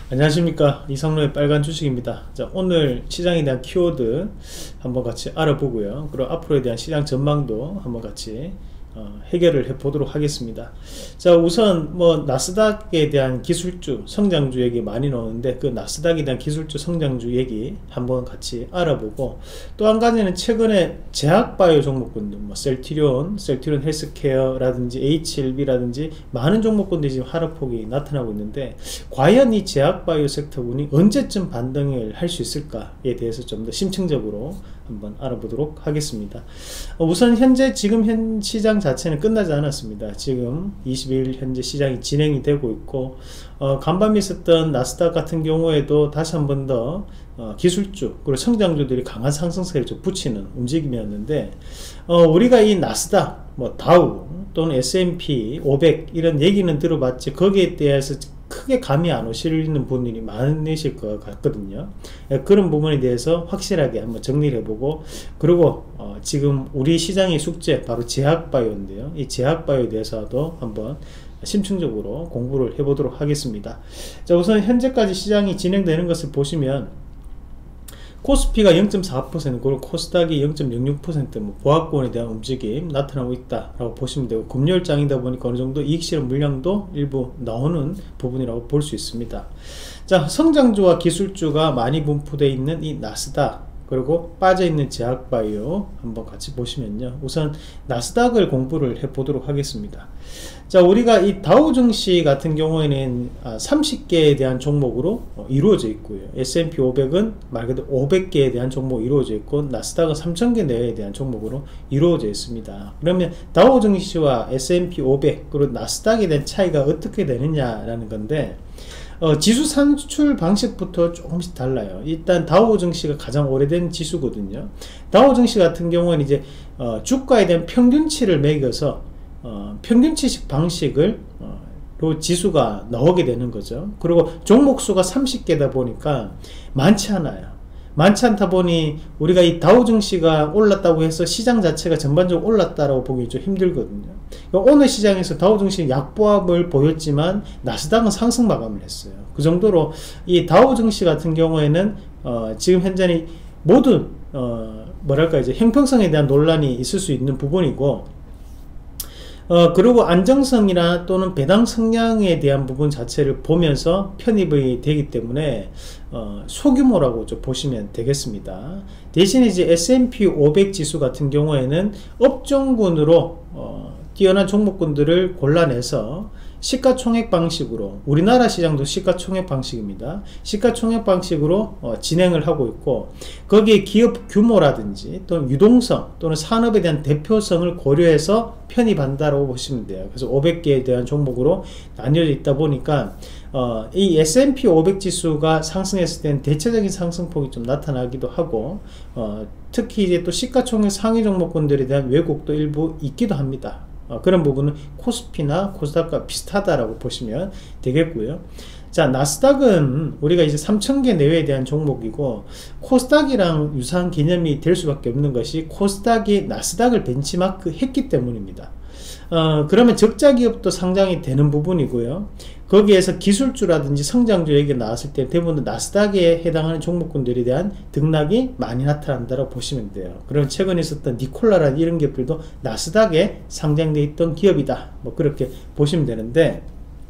안녕하십니까, 이성로의 빨간 주식입니다. 자, 오늘 시장에 대한 키워드 한번 같이 알아보고요, 그리고 앞으로에 대한 시장 전망도 한번 같이 해결을 해 보도록 하겠습니다. 자, 우선 나스닥에 대한 기술주 성장주 얘기 많이 나오는데, 그 나스닥에 대한 기술주 성장주 얘기 한번 같이 알아보고, 또 한 가지는 최근에 제약바이오 종목군들, 셀트리온 헬스케어라든지 HLB라든지 많은 종목군들이 지금 하락폭이 나타나고 있는데, 과연 이 제약바이오 섹터군이 언제쯤 반등을 할 수 있을까에 대해서 좀 더 심층적으로 한번 알아보도록 하겠습니다. 우선 지금 현 시장 자체는 끝나지 않았습니다. 지금 22일 현재 시장이 진행이 되고 있고, 간밤에 있었던 나스닥 같은 경우에도 다시 한 번 더 기술주 그리고 성장주들이 강한 상승세를 좀 붙이는 움직임이었는데, 우리가 이 나스닥, 다우 또는 S&P 500 이런 얘기는 들어봤지, 거기에 대해서 크게 감이 안 오시는 분들이 많으실 것 같거든요. 그런 부분에 대해서 확실하게 한번 정리를 해보고, 그리고 지금 우리 시장의 숙제 바로 제약바이오인데요, 이 제약바이오에 대해서도 한번 심층적으로 공부를 해보도록 하겠습니다. 자, 우선 현재까지 시장이 진행되는 것을 보시면, 코스피가 0.4%, 그리고 코스닥이 0.06% 보합권에 대한 움직임 나타나고 있다라고 보시면 되고, 금요일장이다 보니까 어느 정도 이익 실현 물량도 일부 나오는 부분이라고 볼 수 있습니다. 자, 성장주와 기술주가 많이 분포되어 있는 이 나스닥, 그리고 빠져있는 제약바이오 한번 같이 보시면요, 우선 나스닥을 공부를 해 보도록 하겠습니다. 자, 우리가 이 다우증시 같은 경우에는 30개에 대한 종목으로 이루어져 있고요, S&P 500은 말 그대로 500개에 대한 종목이 이루어져 있고, 나스닥은 3000개 내외에 대한 종목으로 이루어져 있습니다. 그러면 다우증시와 S&P 500 그리고 나스닥에 대한 차이가 어떻게 되느냐라는 건데, 지수 산출 방식부터 조금씩 달라요. 일단 다우증시가 가장 오래된 지수거든요. 다우증시 같은 경우는 이제 주가에 대한 평균치를 매겨서 평균치식 방식을 지수가 나오게 되는 거죠. 그리고 종목수가 30개다 보니까 많지 않아요. 많지 않다 보니 우리가 이 다우증시가 올랐다고 해서 시장 자체가 전반적으로 올랐다라고 보기 좀 힘들거든요. 오늘 시장에서 다우증시 약보합을 보였지만 나스닥은 상승 마감을 했어요. 그 정도로 이 다우증시 같은 경우에는 지금 현재는 모든 이제 형평성에 대한 논란이 있을 수 있는 부분이고, 그리고 안정성이나 또는 배당 성향에 대한 부분 자체를 보면서 편입이 되기 때문에 소규모라고 좀 보시면 되겠습니다. 대신에 이제 S&P 500 지수 같은 경우에는 업종군으로 뛰어난 종목군들을 골라내서 시가총액 방식으로, 우리나라 시장도 시가총액 방식입니다. 시가총액 방식으로 진행을 하고 있고, 거기에 기업 규모라든지 또는 유동성 또는 산업에 대한 대표성을 고려해서 편입한다라고 보시면 돼요. 그래서 500개에 대한 종목으로 나뉘어져 있다 보니까 이 S&P 500 지수가 상승했을 때는 대체적인 상승폭이 좀 나타나기도 하고, 특히 이제 또 시가총액 상위 종목군들에 대한 왜곡도 일부 있기도 합니다. 그런 부분은 코스피나 코스닥과 비슷하다라고 보시면 되겠고요. 자, 나스닥은 우리가 이제 3000개 내외에 대한 종목이고, 코스닥이랑 유사한 개념이 될 수밖에 없는 것이 코스닥이 나스닥을 벤치마크 했기 때문입니다. 그러면 적자 기업도 상장이 되는 부분이고요. 거기에서 기술주라든지 성장주 얘기가 나왔을 때 대부분 나스닥에 해당하는 종목군들에 대한 등락이 많이 나타난다고 보시면 돼요. 그럼 최근에 있었던 니콜라라는 이런 기업들도 나스닥에 상장되어 있던 기업이다, 그렇게 보시면 되는데,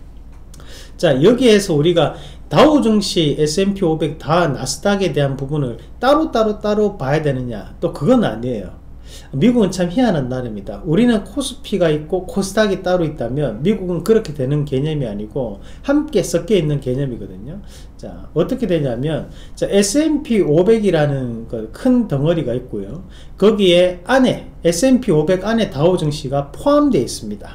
자, 여기에서 우리가 다우증시, S&P 500 다 나스닥에 대한 부분을 따로 봐야 되느냐, 또 그건 아니에요. 미국은 참 희한한 나라입니다. 우리는 코스피가 있고 코스닥이 따로 있다면, 미국은 그렇게 되는 개념이 아니고 함께 섞여 있는 개념이거든요. 자, 어떻게 되냐면, 자, S&P 500이라는 큰 덩어리가 있고요, 거기에 안에 S&P 500 안에 다우증시가 포함되어 있습니다.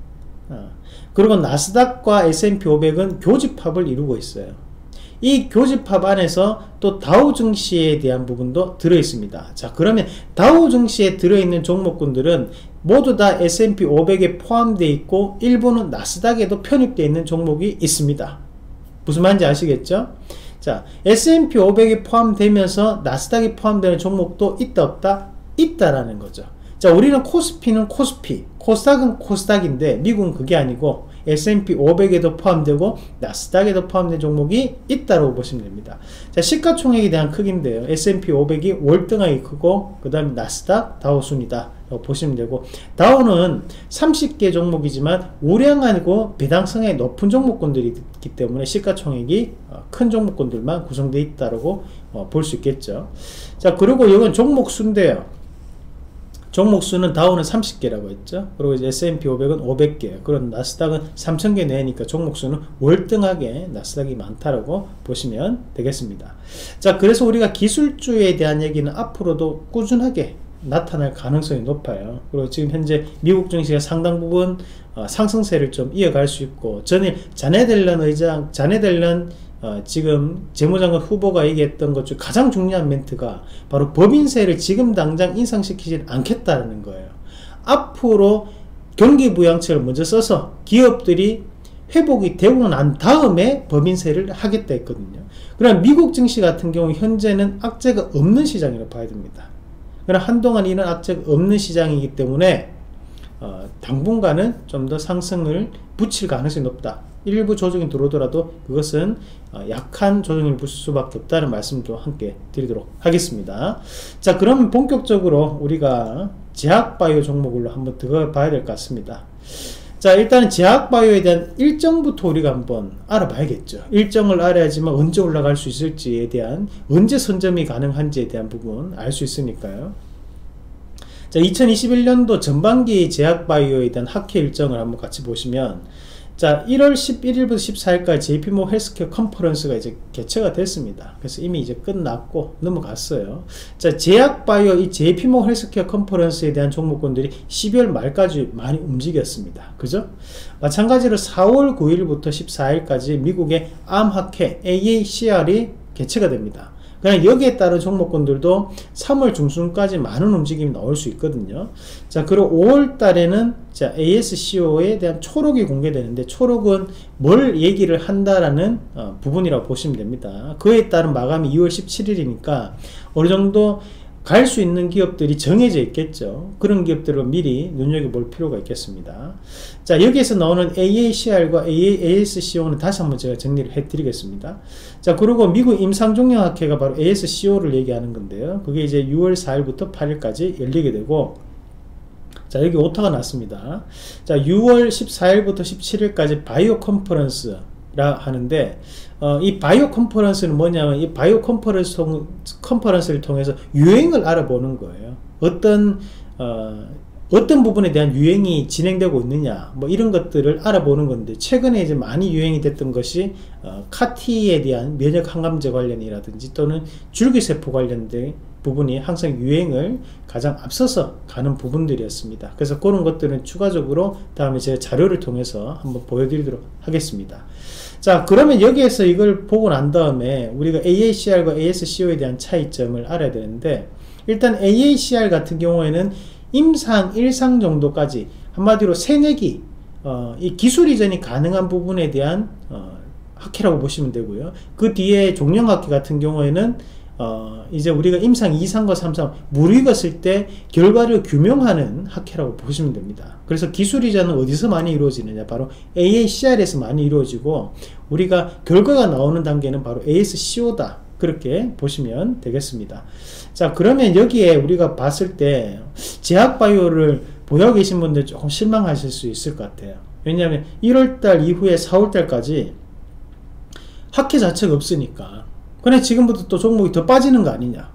그리고 나스닥과 S&P 500은 교집합을 이루고 있어요. 이 교집합 안에서 또 다우증시에 대한 부분도 들어있습니다. 자, 그러면 다우증시에 들어있는 종목군들은 모두 다 S&P 500에 포함되어 있고, 일부는 나스닥에도 편입되어 있는 종목이 있습니다. 무슨 말인지 아시겠죠? 자, S&P 500에 포함되면서 나스닥에 포함되는 종목도 있다 없다? 있다라는 거죠. 자, 우리는 코스피는 코스피, 코스닥은 코스닥인데, 미국은 그게 아니고 S&P 500에도 포함되고 나스닥에도 포함된 종목이 있다고 보시면 됩니다. 자, 시가총액에 대한 크기인데요. S&P 500이 월등하게 크고 그 다음에 나스닥, 다우순이다 라고 보시면 되고, 다우는 30개 종목이지만 우량하고 배당성이 높은 종목군들이 있기 때문에 시가총액이 큰 종목군들만 구성되어 있다고 볼 수 있겠죠. 자, 그리고 이건 종목수인데요. 종목수는 다우는 30개라고 했죠. 그리고 이제 S&P 500은 500개, 그런 나스닥은 3000개 내니까 종목수는 월등하게 나스닥이 많다라고 보시면 되겠습니다. 자, 그래서 우리가 기술주에 대한 얘기는 앞으로도 꾸준하게 나타날 가능성이 높아요. 그리고 지금 현재 미국 증시가 상당 부분 상승세를 좀 이어갈 수 있고, 전에 자네델런 의장, 지금 재무장관 후보가 얘기했던 것 중 가장 중요한 멘트가 바로 법인세를 지금 당장 인상시키지 않겠다는 거예요. 앞으로 경기부양책을 먼저 써서 기업들이 회복이 되고 난 다음에 법인세를 하겠다 했거든요. 그러나 미국 증시 같은 경우 현재는 악재가 없는 시장이라고 봐야 됩니다. 그러나 한동안 이런 악재가 없는 시장이기 때문에 당분간은 좀 더 상승을 붙일 가능성이 높다. 일부 조정이 들어오더라도 그것은 약한 조정을 붙일 수밖에 없다는 말씀도 함께 드리도록 하겠습니다. 자, 그러면 본격적으로 우리가 제약바이오 종목으로 한번 들어가 봐야 될 것 같습니다. 자, 일단은 제약바이오에 대한 일정부터 우리가 한번 알아봐야겠죠. 일정을 알아야지만 언제 올라갈 수 있을지에 대한, 언제 선점이 가능한지에 대한 부분 알 수 있으니까요. 자, 2021년도 전반기 제약바이오에 대한 학회 일정을 한번 같이 보시면, 자, 1월 11일부터 14일까지 JP모건 헬스케어 컨퍼런스가 이제 개최가 됐습니다. 그래서 이미 이제 끝났고 넘어갔어요. 자, 제약바이오 이 JP모건 헬스케어 컨퍼런스에 대한 종목군들이 12월 말까지 많이 움직였습니다. 그죠? 마찬가지로 4월 9일부터 14일까지 미국의 암학회 AACR이 개최가 됩니다. 그냥 여기에 따른 종목군들도 3월 중순까지 많은 움직임이 나올 수 있거든요. 자, 그리고 5월 달에는 자, ASCO에 대한 초록이 공개되는데, 초록은 뭘 얘기를 한다라는 부분이라고 보시면 됩니다. 그에 따른 마감이 2월 17일이니까 어느 정도 갈 수 있는 기업들이 정해져 있겠죠. 그런 기업들을 미리 눈여겨볼 필요가 있겠습니다. 자, 여기에서 나오는 AACR과 ASCO는 다시 한번 제가 정리를 해드리겠습니다. 자, 그리고 미국 임상종양학회가 바로 ASCO를 얘기하는 건데요. 그게 이제 6월 4일부터 8일까지 열리게 되고, 자, 여기 오타가 났습니다. 자, 6월 14일부터 17일까지 바이오 컨퍼런스라 하는데, 이 바이오 컨퍼런스는 뭐냐면, 이 바이오 컨퍼런스를 통해서 유행을 알아보는 거예요. 어떤 부분에 대한 유행이 진행되고 있느냐, 뭐 이런 것들을 알아보는 건데, 최근에 이제 많이 유행이 됐던 것이 카티에 대한 면역 항암제 관련이라든지 또는 줄기세포 관련된 부분이 항상 유행을 가장 앞서서 가는 부분들이었습니다. 그래서 그런 것들은 추가적으로 다음에 제가 자료를 통해서 한번 보여드리도록 하겠습니다. 자, 그러면 여기에서 이걸 보고 난 다음에 우리가 AACR과 ASCO에 대한 차이점을 알아야 되는데, 일단 AACR 같은 경우에는 임상 1상 정도까지 한마디로 새내기 이 기술 이전이 가능한 부분에 대한 학회라고 보시면 되고요. 그 뒤에 종영학회 같은 경우에는 이제 우리가 임상 2상과 3상 무르익었을 때 결과를 규명하는 학회라고 보시면 됩니다. 그래서 기술 이전은 어디서 많이 이루어지느냐, 바로 AACR에서 많이 이루어지고, 우리가 결과가 나오는 단계는 바로 ASCO다, 그렇게 보시면 되겠습니다. 자, 그러면 여기에 우리가 봤을 때 제약바이오를 보유하고 계신 분들 조금 실망하실 수 있을 것 같아요. 왜냐하면 1월달 이후에 4월달까지 학회 자체가 없으니까, 그래 지금부터 또 종목이 더 빠지는 거 아니냐,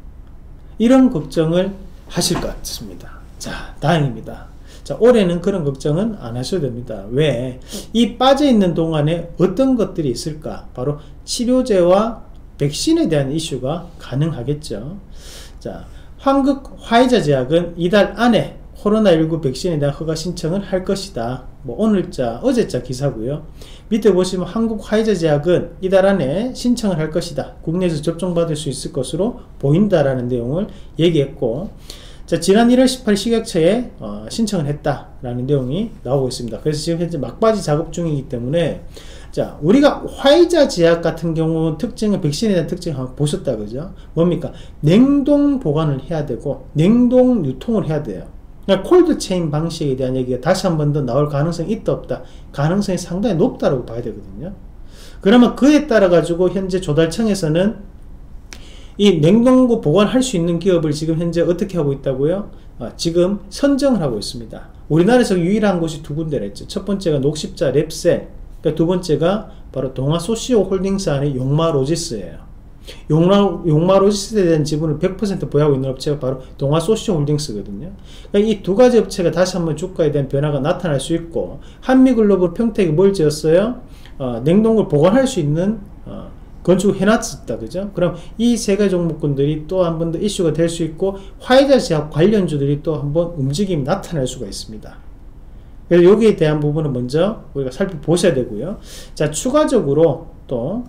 이런 걱정을 하실 것 같습니다. 자, 다행입니다. 자, 올해는 그런 걱정은 안 하셔도 됩니다. 왜? 이 빠져있는 동안에 어떤 것들이 있을까? 바로 치료제와 백신에 대한 이슈가 가능하겠죠. 자, 한국 화이자 제약은 이달 안에 코로나19 백신에 대한 허가 신청을 할 것이다. 뭐 오늘자, 어제자 기사고요. 밑에 보시면 한국 화이자 제약은 이달 안에 신청을 할 것이다. 국내에서 접종받을 수 있을 것으로 보인다라는 내용을 얘기했고, 자, 지난 1월 18일 식약처에 신청을 했다라는 내용이 나오고 있습니다. 그래서 지금 현재 막바지 작업 중이기 때문에, 자, 우리가 화이자 제약 같은 경우 특징은, 백신에 대한 특징을 한번 보셨다, 그죠? 뭡니까? 냉동 보관을 해야 되고 냉동 유통을 해야 돼요. 그러니까 콜드 체인 방식에 대한 얘기가 다시 한 번 더 나올 가능성이 있다 없다? 가능성이 상당히 높다고 봐야 되거든요. 그러면 그에 따라 가지고 현재 조달청에서는 이 냉동고 보관할 수 있는 기업을 지금 현재 어떻게 하고 있다고요? 지금 선정을 하고 있습니다. 우리나라에서 유일한 곳이 두 군데라 했죠. 첫 번째가 녹십자 랩셀, 그러니까 두 번째가 바로 동아소시오 홀딩스 안의 용마로지스예요. 용마로지스에 대한 지분을 100% 보유하고 있는 업체가 바로 동아소시오 홀딩스거든요. 그러니까 이 두 가지 업체가 다시 한번 주가에 대한 변화가 나타날 수 있고, 한미글로벌 평택이 뭘 지었어요? 냉동고를 보관할 수 있는 건축을 해놨었다, 그죠? 그럼 이 세 가지 종목군들이 또 한 번 더 이슈가 될 수 있고, 화이자 제약 관련주들이 또 한 번 움직임이 나타날 수가 있습니다. 그래서 여기에 대한 부분은 먼저 우리가 살펴보셔야 되고요. 자, 추가적으로 또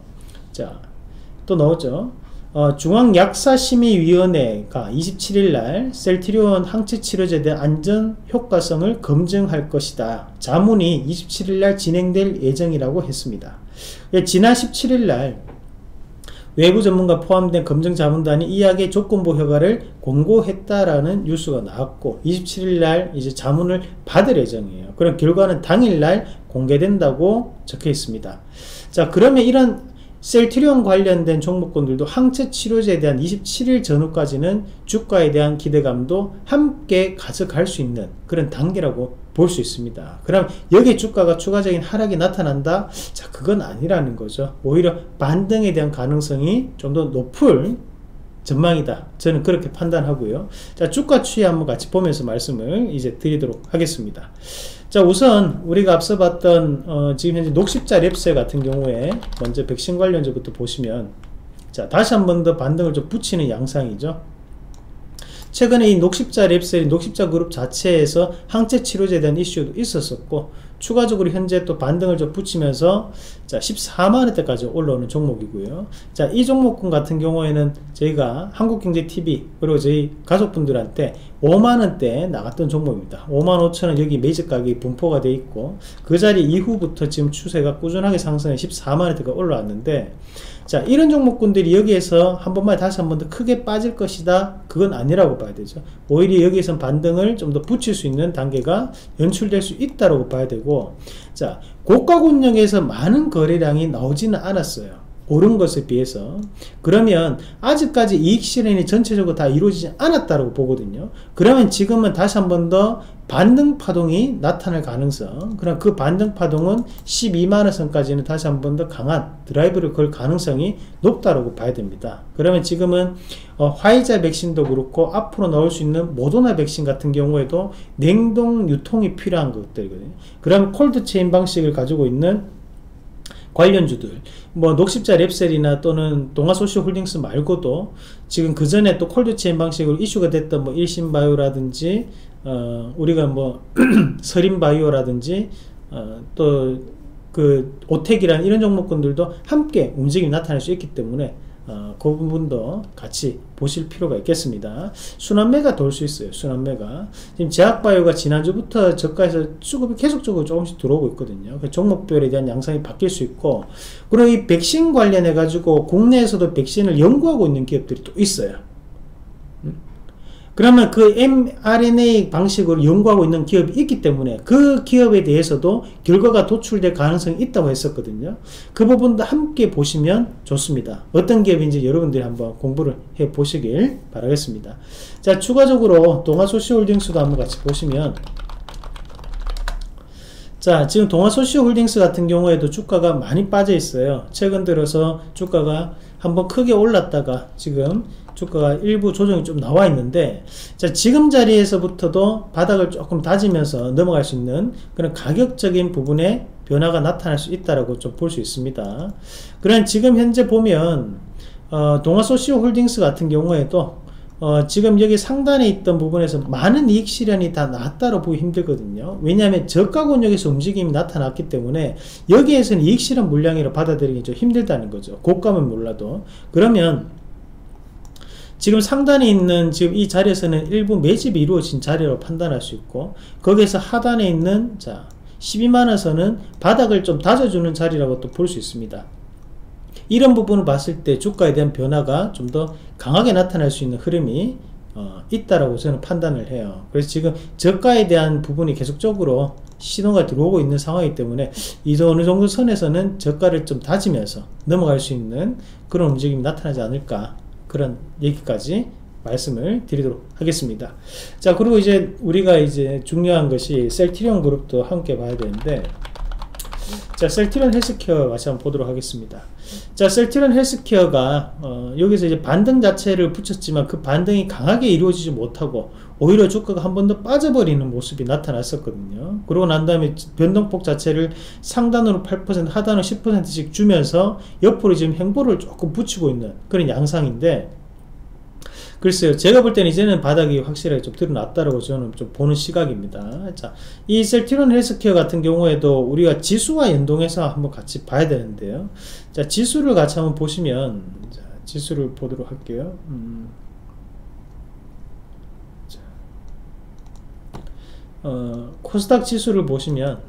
나오죠. 중앙약사심의위원회가 27일날 셀트리온 항체치료제에 대한 안전 효과성을 검증할 것이다. 자문이 27일날 진행될 예정이라고 했습니다. 지난 17일날 외부 전문가 포함된 검증 자문단이 이 약의 조건부 효과를 권고했다라는 뉴스가 나왔고, 27일날 이제 자문을 받을 예정이에요. 그럼 결과는 당일날 공개된다고 적혀 있습니다. 자, 그러면 이런 셀트리온 관련된 종목군들도 항체 치료제에 대한 27일 전후까지는 주가에 대한 기대감도 함께 가져갈 수 있는 그런 단계라고 볼 수 있습니다. 그럼 여기에 주가가 추가적인 하락이 나타난다? 자, 그건 아니라는 거죠. 오히려 반등에 대한 가능성이 좀 더 높을 전망이다. 저는 그렇게 판단하고요. 자, 주가 추이 한번 같이 보면서 말씀을 이제 드리도록 하겠습니다. 자, 우선 우리가 앞서 봤던 지금 현재 녹십자 랩셀 같은 경우에 먼저 백신 관련주부터 보시면, 자, 다시 한 번 더 반등을 좀 붙이는 양상이죠. 최근에 이 녹십자 랩셀이 녹십자 그룹 자체에서 항체 치료제에 대한 이슈도 있었었고, 추가적으로 현재 또 반등을 좀 붙이면서 자 14만원대까지 올라오는 종목이고요. 자, 이 종목군 같은 경우에는 저희가 한국경제TV 그리고 저희 가족분들한테 5만원대 나갔던 종목입니다. 55,000원 여기 매집 가격이 분포가 돼 있고, 그 자리 이후부터 지금 추세가 꾸준하게 상승해 14만원대가 올라왔는데, 자, 이런 종목군들이 여기에서 한 번만 다시 한 번 더 크게 빠질 것이다? 그건 아니라고 봐야 되죠. 오히려 여기에선 반등을 좀 더 붙일 수 있는 단계가 연출될 수 있다고 봐야 되고, 자, 고가군역에서 많은 거래량이 나오지는 않았어요. 오른 것에 비해서. 그러면 아직까지 이익 실현이 전체적으로 다 이루어지지 않았다고 보거든요. 그러면 지금은 다시 한 번 더 반등 파동이 나타날 가능성, 그럼 그 반등 파동은 12만원 선까지는 다시 한 번 더 강한 드라이브를 걸 가능성이 높다고 봐야 됩니다. 그러면 지금은 화이자 백신도 그렇고 앞으로 나올 수 있는 모더나 백신 같은 경우에도 냉동 유통이 필요한 것들이거든요. 그럼 콜드체인 방식을 가지고 있는 관련주들, 뭐 녹십자 랩셀이나 또는 동아소시오 홀딩스 말고도 지금 그 전에 또 콜드체인 방식으로 이슈가 됐던 뭐 일신바이오라든지 우리가 뭐 서린바이오라든지 또 그 오텍이라는 이런 종목군들도 함께 움직임이 나타날 수 있기 때문에 그 부분도 같이 보실 필요가 있겠습니다. 순환매가 돌 수 있어요. 순환매가 지금 제약바이오가 지난주부터 저가에서 수급이 계속적으로 조금씩 들어오고 있거든요. 종목별에 대한 양상이 바뀔 수 있고, 그리고 이 백신 관련해 가지고 국내에서도 백신을 연구하고 있는 기업들이 또 있어요. 그러면 그 mRNA 방식으로 연구하고 있는 기업이 있기 때문에 그 기업에 대해서도 결과가 도출될 가능성이 있다고 했었거든요. 그 부분도 함께 보시면 좋습니다. 어떤 기업인지 여러분들이 한번 공부를 해 보시길 바라겠습니다. 자, 추가적으로 동아소시홀딩스도 한번 같이 보시면, 자, 지금 동아소시홀딩스 같은 경우에도 주가가 많이 빠져 있어요. 최근 들어서 주가가 한번 크게 올랐다가 지금 주가가 일부 조정이 좀 나와 있는데, 자, 지금 자리에서부터도 바닥을 조금 다지면서 넘어갈 수 있는 그런 가격적인 부분에 변화가 나타날 수 있다라고 좀 볼 수 있습니다. 그럼 지금 현재 보면 동아소시오홀딩스 같은 경우에도 지금 여기 상단에 있던 부분에서 많은 이익 실현이 다 나왔다고 보기 힘들거든요. 왜냐하면 저가권역에서 움직임이 나타났기 때문에 여기에서는 이익 실현 물량이라 받아들이기 좀 힘들다는 거죠. 고가면 몰라도. 그러면 지금 상단에 있는 지금 이 자리에서는 일부 매집이 이루어진 자리로 판단할 수 있고, 거기에서 하단에 있는 자 12만원선은 바닥을 좀 다져주는 자리라고 또 볼 수 있습니다. 이런 부분을 봤을 때 주가에 대한 변화가 좀 더 강하게 나타날 수 있는 흐름이 있다라고 저는 판단을 해요. 그래서 지금 저가에 대한 부분이 계속적으로 신호가 들어오고 있는 상황이기 때문에 이 어느 정도 선에서는 저가를 좀 다지면서 넘어갈 수 있는 그런 움직임이 나타나지 않을까, 그런 얘기까지 말씀을 드리도록 하겠습니다. 자, 그리고 이제 우리가 이제 중요한 것이 셀트리온 그룹도 함께 봐야 되는데, 자, 셀트리온 헬스케어 같이 한번 보도록 하겠습니다. 자, 셀트리온 헬스케어가 여기서 이제 반등 자체를 붙였지만 그 반등이 강하게 이루어지지 못하고 오히려 주가가 한 번 더 빠져버리는 모습이 나타났었거든요. 그러고 난 다음에 변동폭 자체를 상단으로 8%, 하단으로 10%씩 주면서 옆으로 지금 횡보를 조금 붙이고 있는 그런 양상인데, 글쎄요, 제가 볼 때는 이제는 바닥이 확실하게 좀 드러났다라고 저는 좀 보는 시각입니다. 자, 이 셀트리온 헬스케어 같은 경우에도 우리가 지수와 연동해서 한번 같이 봐야 되는데요. 자, 지수를 같이 한번 보시면, 자, 지수를 보도록 할게요. 자, 코스닥 지수를 보시면,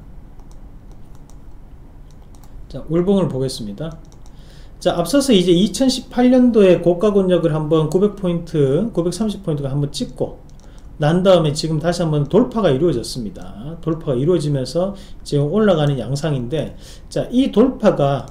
자, 월봉을 보겠습니다. 자, 앞서서 이제 2018년도에 고가 권역을 한번 900포인트, 930포인트가 한번 찍고 난 다음에 지금 다시 한번 돌파가 이루어졌습니다. 돌파가 이루어지면서 지금 올라가는 양상인데, 자, 이 돌파가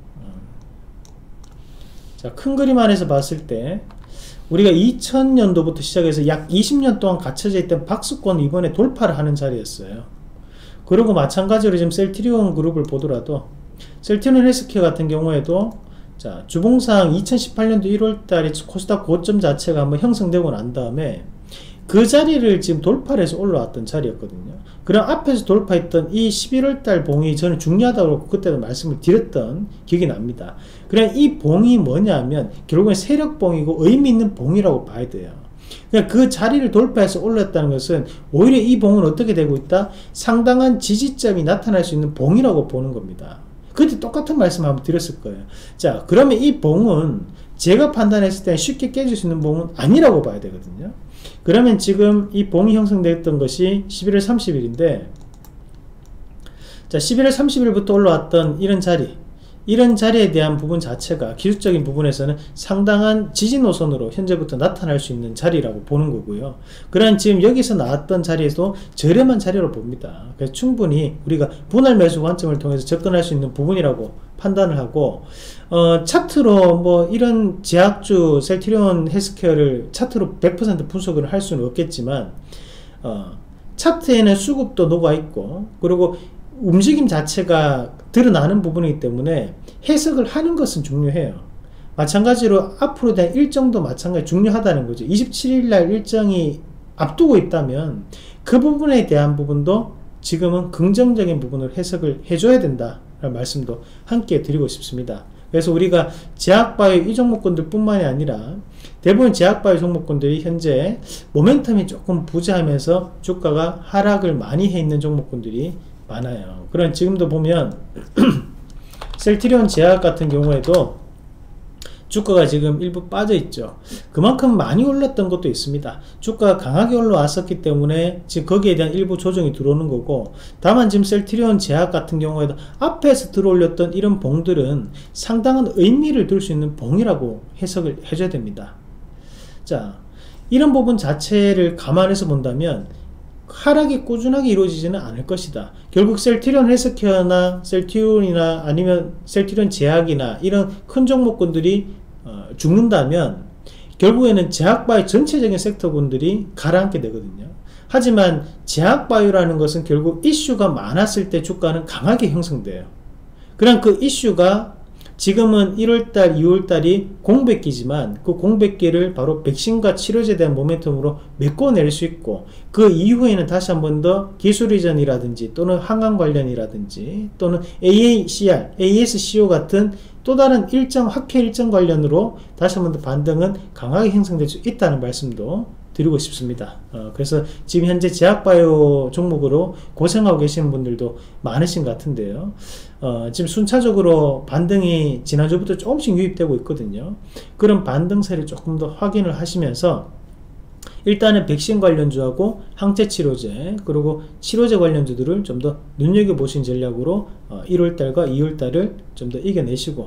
자, 큰 그림 안에서 봤을 때 우리가 2000년도부터 시작해서 약 20년 동안 갇혀져 있던 박스권 이번에 돌파를 하는 자리였어요. 그리고 마찬가지로 지금 셀트리온 그룹을 보더라도 셀트리온 헬스케어 같은 경우에도, 자, 주봉상 2018년도 1월달에 코스닥 고점 자체가 한번 형성되고 난 다음에 그 자리를 지금 돌파를 해서 올라왔던 자리였거든요. 그럼 앞에서 돌파했던 이 11월달 봉이 저는 중요하다고 그때도 말씀을 드렸던 기억이 납니다. 그냥 이 봉이 뭐냐면 결국엔 세력봉이고 의미 있는 봉이라고 봐야 돼요. 그냥 그 자리를 돌파해서 올랐다는 것은 오히려 이 봉은 어떻게 되고 있다? 상당한 지지점이 나타날 수 있는 봉이라고 보는 겁니다. 그때 똑같은 말씀 한번 드렸을 거예요. 자, 그러면 이 봉은 제가 판단했을 때 쉽게 깨질 수 있는 봉은 아니라고 봐야 되거든요. 그러면 지금 이 봉이 형성됐던 것이 11월 30일인데, 자, 11월 30일부터 올라왔던 이런 자리에 대한 부분 자체가 기술적인 부분에서는 상당한 지지 노선으로 현재부터 나타날 수 있는 자리라고 보는 거고요. 그러한 지금 여기서 나왔던 자리에도 저렴한 자리로 봅니다. 그래서 충분히 우리가 분할 매수 관점을 통해서 접근할 수 있는 부분이라고 판단을 하고, 차트로 뭐 이런 제약주 셀트리온 헬스케어를 차트로 100% 분석을 할 수는 없겠지만, 차트에는 수급도 녹아있고 그리고 움직임 자체가 드러나는 부분이기 때문에 해석을 하는 것은 중요해요. 마찬가지로 앞으로 대한 일정도 마찬가지 중요하다는 거죠. 27일날 일정이 앞두고 있다면 그 부분에 대한 부분도 지금은 긍정적인 부분을 해석을 해줘야 된다라는 말씀도 함께 드리고 싶습니다. 그래서 우리가 제약바이오 이 종목군들 뿐만이 아니라 대부분 제약바이오 종목군들이 현재 모멘텀이 조금 부재하면서 주가가 하락을 많이 해 있는 종목군들이 많아요. 그럼 지금도 보면 셀트리온 제약 같은 경우에도 주가가 지금 일부 빠져 있죠. 그만큼 많이 올랐던 것도 있습니다. 주가가 강하게 올라왔었기 때문에 지금 거기에 대한 일부 조정이 들어오는 거고, 다만 지금 셀트리온 제약 같은 경우에도 앞에서 들어올렸던 이런 봉들은 상당한 의미를 둘 수 있는 봉이라고 해석을 해줘야 됩니다. 자, 이런 부분 자체를 감안해서 본다면 하락이 꾸준하게 이루어지지는 않을 것이다. 결국 셀트리온 헬스케어나 셀트리온이나 아니면 셀트리온 제약이나 이런 큰 종목군들이 죽는다면 결국에는 제약바이오 전체적인 섹터군들이 가라앉게 되거든요. 하지만 제약바이오라는 것은 결국 이슈가 많았을 때 주가는 강하게 형성돼요. 그럼 그 이슈가 지금은 1월달, 2월달이 공백기지만 그 공백기를 바로 백신과 치료제에 대한 모멘텀으로 메꿔낼 수 있고, 그 이후에는 다시 한 번 더 기술 이전이라든지 또는 항암 관련이라든지 또는 AACR, ASCO 같은 또 다른 일정 확회 일정 관련으로 다시 한 번 더 반등은 강하게 형성될 수 있다는 말씀도 드리고 싶습니다. 그래서 지금 현재 제약바이오 종목으로 고생하고 계시는 분들도 많으신 것 같은데요. 지금 순차적으로 반등이 지난주부터 조금씩 유입되고 있거든요. 그런 반등세를 조금 더 확인을 하시면서 일단은 백신 관련주하고 항체치료제 그리고 치료제 관련주들을 좀 더 눈여겨보신 전략으로 1월달과 2월달을 좀 더 이겨내시고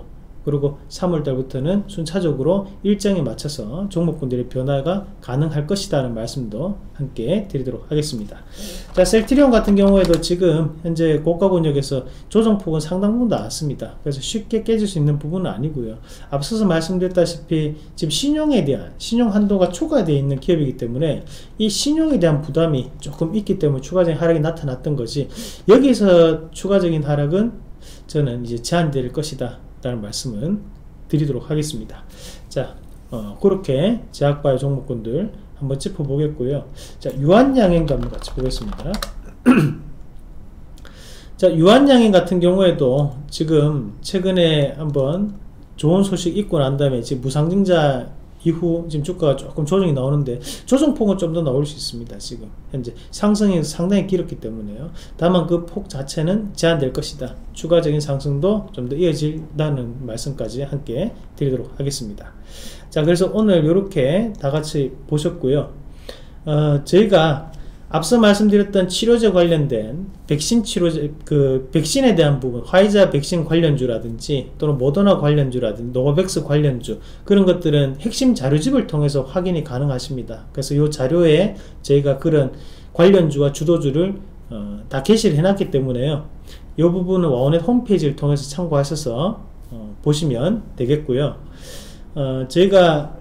그리고 3월달부터는 순차적으로 일정에 맞춰서 종목군들의 변화가 가능할 것이다 라는 말씀도 함께 드리도록 하겠습니다. 자, 셀트리온 같은 경우에도 지금 현재 고가 권역에서 조정폭은 상당 부분 나왔습니다. 그래서 쉽게 깨질 수 있는 부분은 아니고요. 앞서서 말씀드렸다시피 지금 신용에 대한 신용 한도가 초과되어 있는 기업이기 때문에 이 신용에 대한 부담이 조금 있기 때문에 추가적인 하락이 나타났던 거지, 여기서 추가적인 하락은 저는 이제 제한될 것이다 라는 말씀은 드리도록 하겠습니다. 자, 그렇게 제약바이오 종목군들 한번 짚어보겠고요. 자, 유한양행도 한번 같이 보겠습니다. 자, 유한양행 같은 경우에도 지금 최근에 한번 좋은 소식 있고 난 다음에 지금 무상증자 이후 지금 주가가 조금 조정이 나오는데, 조정폭은 좀 더 나올 수 있습니다. 지금 현재 상승이 상당히 길었기 때문에요. 다만 그 폭 자체는 제한될 것이다, 추가적인 상승도 좀 더 이어진다는 말씀까지 함께 드리도록 하겠습니다. 자, 그래서 오늘 이렇게 다 같이 보셨고요. 저희가 앞서 말씀드렸던 치료제 관련된 백신 치료제, 백신에 대한 부분, 화이자 백신 관련주라든지 또는 모더나 관련주라든지 노바백스 관련주, 그런 것들은 핵심 자료집을 통해서 확인이 가능하십니다. 그래서 이 자료에 저희가 그런 관련주와 주도주를 다 게시를 해놨기 때문에요. 이 부분은 와우넷 홈페이지를 통해서 참고하셔서 보시면 되겠고요. 저희가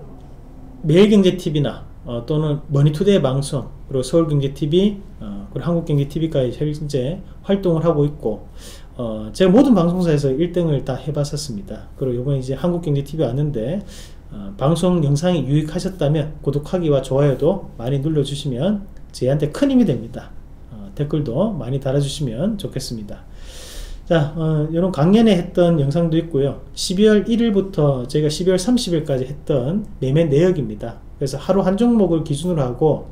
매일경제TV나 또는 머니투데이 방송, 그리고 서울경제TV, 그리고 한국경제TV까지 현재 활동을 하고 있고, 제가 모든 방송사에서 1등을 다 해봤었습니다. 그리고 이번에 이제 한국경제TV 왔는데, 방송 영상이 유익하셨다면 구독하기와 좋아요도 많이 눌러주시면 저희한테 큰 힘이 됩니다. 댓글도 많이 달아주시면 좋겠습니다. 자, 이런 강연에 했던 영상도 있고요. 12월 1일부터 저희가 12월 30일까지 했던 매매 내역입니다. 그래서 하루 한 종목을 기준으로 하고,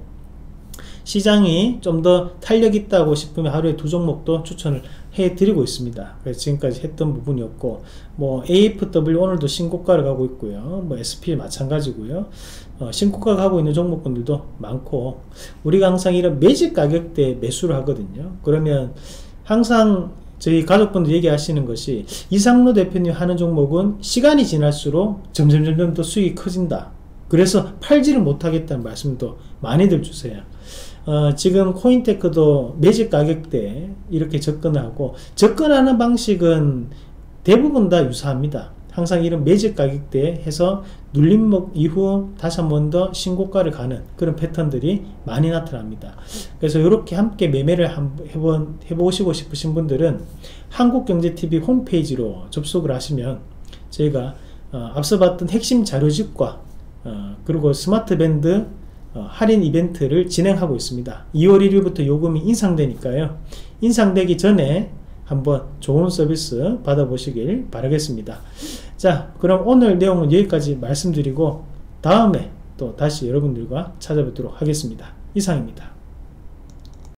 시장이 좀 더 탄력 있다고 싶으면 하루에 2종목도 추천을 해드리고 있습니다. 그래서 지금까지 했던 부분이었고, 뭐 AFW 오늘도 신고가를 가고 있고요. 뭐 SP 마찬가지고요. 신고가 가고 있는 종목군들도 많고, 우리가 항상 이런 매직 가격대에 매수를 하거든요. 그러면 항상 저희 가족분들 얘기하시는 것이, 이상로 대표님 하는 종목은 시간이 지날수록 점점 더 수익이 커진다, 그래서 팔지를 못하겠다는 말씀도 많이들 주세요. 지금 코인테크도 매직 가격대에 이렇게 접근을 하고, 접근하는 방식은 대부분 다 유사합니다. 항상 이런 매직 가격대에 해서 눌림목 이후 다시 한 번 더 신고가를 가는 그런 패턴들이 많이 나타납니다. 그래서 이렇게 함께 매매를 해보시고 싶으신 분들은 한국경제TV 홈페이지로 접속을 하시면 저희가 앞서 봤던 핵심 자료집과 그리고 스마트밴드 할인 이벤트를 진행하고 있습니다. 2월 1일부터 요금이 인상되니까요. 인상되기 전에 한번 좋은 서비스 받아보시길 바라겠습니다. 자, 그럼 오늘 내용은 여기까지 말씀드리고 다음에 또 다시 여러분들과 찾아뵙도록 하겠습니다. 이상입니다.